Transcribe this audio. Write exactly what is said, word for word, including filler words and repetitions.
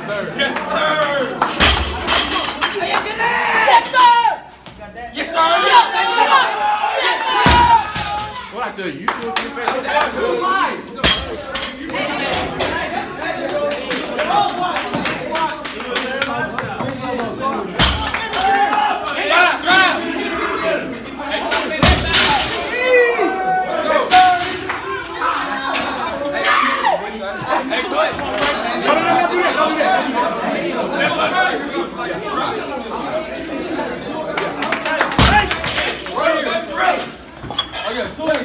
sir. Yes, sir. Yes, sir. Yes, sir. Yes, sir. What I tell you? You do it too fast. That's two lies. Okay,